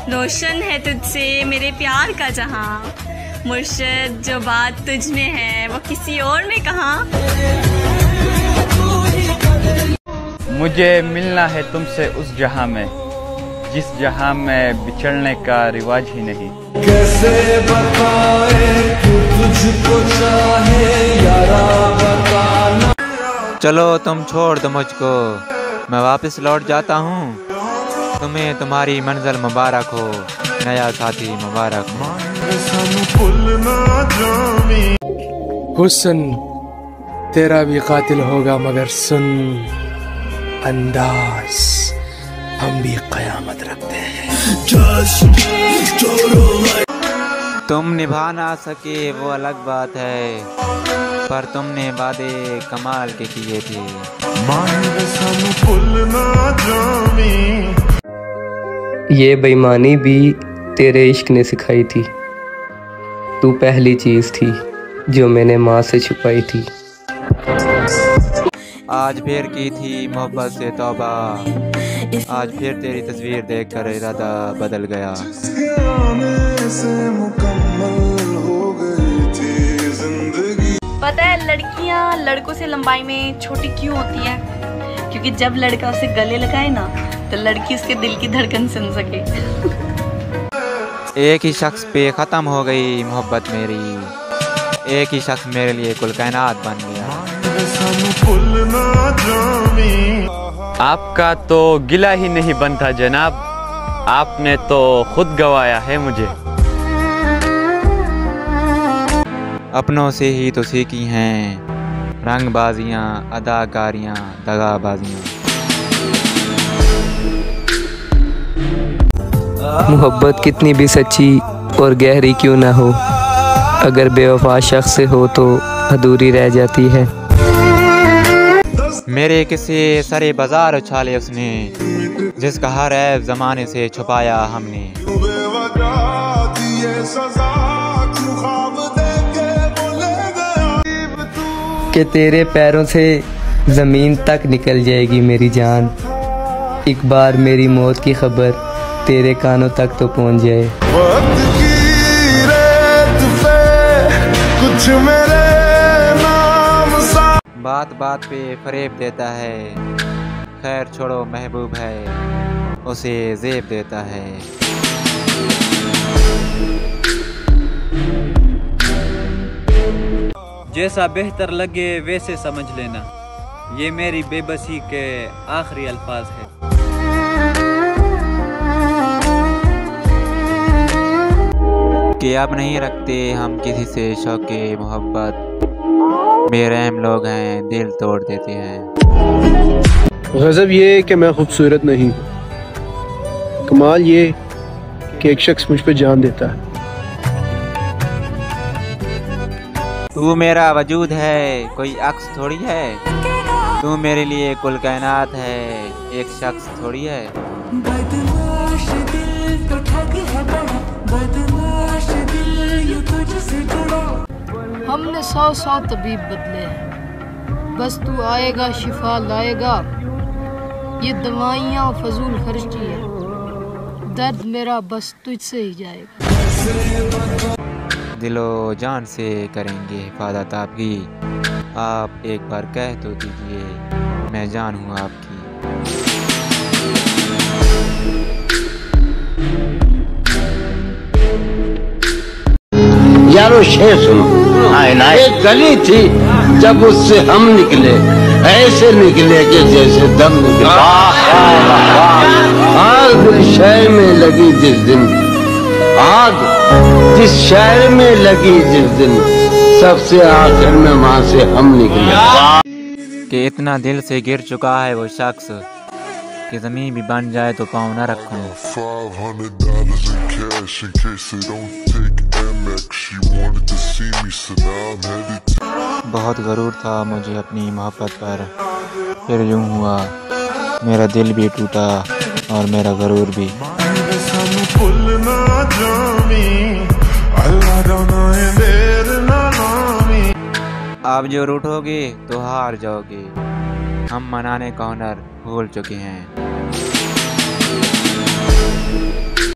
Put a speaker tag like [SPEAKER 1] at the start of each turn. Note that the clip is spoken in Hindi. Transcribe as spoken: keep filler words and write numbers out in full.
[SPEAKER 1] रोशन है तुझसे मेरे प्यार का जहां, मुर्शिद जो बात तुझ में है वो किसी और में कहाँ।
[SPEAKER 2] मुझे मिलना है तुमसे उस जहां में जिस जहां में बिछड़ने का रिवाज ही नहीं।
[SPEAKER 3] कैसे बताए तू तुझको चाहे यारा बताना।
[SPEAKER 4] चलो तुम छोड़ दो मुझको, मैं वापस लौट जाता हूँ। तुम्हें तुम्हारी मंजिल मुबारक हो, नया साथी मुबारक हो।
[SPEAKER 5] हुस्न तेरा भी कातिल होगा मगर सुन अंदाज, हम भी कयामत रखते हैं।
[SPEAKER 4] तुम निभा ना सके वो अलग बात है, पर तुमने वादे कमाल के किए थे।
[SPEAKER 6] ये बेईमानी भी तेरे इश्क ने सिखाई थी, तू पहली चीज थी जो मैंने माँ से छुपाई थी।
[SPEAKER 4] आज फिर की थी मोहब्बत से तौबा, आज फिर तेरी तस्वीर देखकर इरादा बदल गया।
[SPEAKER 1] पता है लड़कियां लड़कों से लंबाई में छोटी क्यों होती हैं? क्योंकि जब लड़का उसे गले लगाए ना तो लड़की उसके दिल की धड़कन सुन सके।
[SPEAKER 4] एक ही शख्स पे ख़त्म हो गई मोहब्बत मेरी, एक ही शख्स मेरे लिए कुल कायनात बन गया।
[SPEAKER 2] आपका तो गिला ही नहीं बनता जनाब, आपने तो खुद गवाया है मुझे।
[SPEAKER 4] अपनों से ही तो सीखी हैं रंगबाजियाँ, अदाकारियाँ, दगाबाजियाँ।
[SPEAKER 6] मोहब्बत कितनी भी सच्ची और गहरी क्यों ना हो, अगर बेवफा शख्स से हो तो अधूरी रह जाती है।
[SPEAKER 4] मेरे किसी सरे बाजार उछाले उसने, जिसका हर ऐब ज़माने से छुपाया हमने।
[SPEAKER 6] कि तेरे पैरों से ज़मीन तक निकल जाएगी मेरी जान, एक बार मेरी मौत की खबर तेरे कानों तक तो पहुंच जाए।
[SPEAKER 3] वक्त की रेत पे कुछ मेरे नाम सा।
[SPEAKER 4] बात बात पे फरेब देता है, खैर छोड़ो महबूब है उसे ज़ेब देता है।
[SPEAKER 2] जैसा बेहतर लगे वैसे समझ लेना, ये मेरी बेबसी के आखिरी अल्फाज है।
[SPEAKER 4] कि अब नहीं रखते हम किसी से शौक़े मोहब्बत, बेरहम लोग हैं दिल तोड़ देते हैं।
[SPEAKER 5] गज़ब ये कि मैं खूबसूरत नहीं, कमाल ये कि एक शख्स मुझ पर जान देता है।
[SPEAKER 4] तू मेरा वजूद है कोई अक्स थोड़ी है, तू मेरे लिए कुल कायनात है एक शख्स थोड़ी है।
[SPEAKER 7] बदमाश दिल तो ठग है बड़ा, बदमाश दिल यूं तुझसे जुड़ा।
[SPEAKER 8] हमने सौ सौ तबीब बदले हैं, बस तू आएगा शिफा लाएगा। ये दवाइयाँ फजूल खर्ची है, दर्द मेरा बस तुझसे ही जाएगा।
[SPEAKER 4] दिलो जान से करेंगे हिफाजत आपकी, आप एक बार कह तो दीजिए मैं जान हूँ आपकी।
[SPEAKER 9] यारो शेर सुनो, एक गली थी जब उससे हम निकले, ऐसे निकले कि जैसे दम निकले। आग शहर में लगी जिस दिन, आग जिस शहर में लगी जिस दिन, सबसे आखिर में वहाँ से हम निकले।
[SPEAKER 4] कि इतना दिल से गिर चुका है वो शख्स कि ज़मीन भी बन जाए तो पाँव न रखूं। बहुत गरूर था मुझे अपनी मोहब्बत पर, फिर यूं हुआ मेरा दिल भी टूटा और मेरा गरूर भी। आप जो रूठोगे तो हार जाओगे, हम मनाने का हुनर भूल चुके हैं।